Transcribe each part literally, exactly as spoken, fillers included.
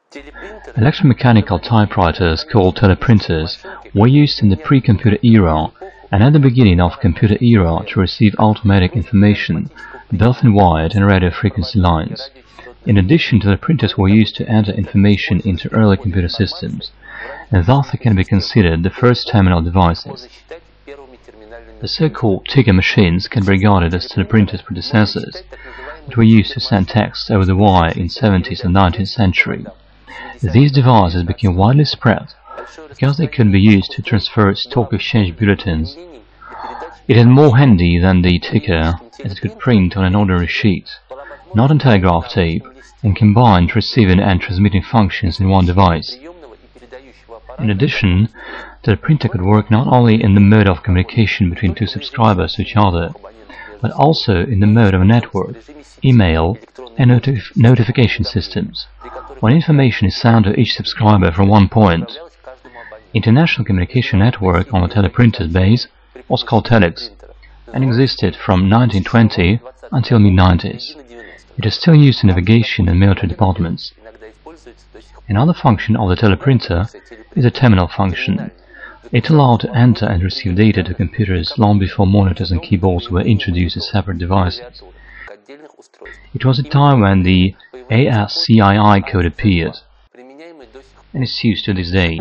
Electromechanical typewriters, called teleprinters, were used in the pre-computer era and at the beginning of computer era to receive automatic information, both in wired and radio frequency lines. In addition, teleprinters were used to enter information into early computer systems, and thus they can be considered the first terminal devices. The so-called ticker machines can be regarded as teleprinters' predecessors that were used to send text over the wire in the seventeenth and nineteenth century. These devices became widely spread because they could be used to transfer stock exchange bulletins. It had more handy than the ticker, as it could print on an ordinary sheet, not on telegraph tape, and combined receiving and transmitting functions in one device. In addition, the printer could work not only in the mode of communication between two subscribers to each other, but also in the mode of a network, email, and notif notification systems, when information is sent to each subscriber from one point. International communication network on the teleprinter's base was called telex, and existed from nineteen twenty until mid nineties. It is still used in navigation and military departments. Another function of the teleprinter is a terminal function. It allowed to enter and receive data to computers long before monitors and keyboards were introduced as separate devices. It was a time when the A S C I I code appeared, and is used to this day.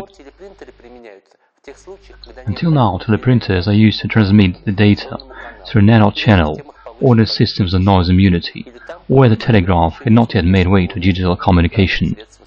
Until now, teleprinters are used to transmit the data through a narrow channel, or the systems of noise immunity, where the telegraph had not yet made way to digital communication.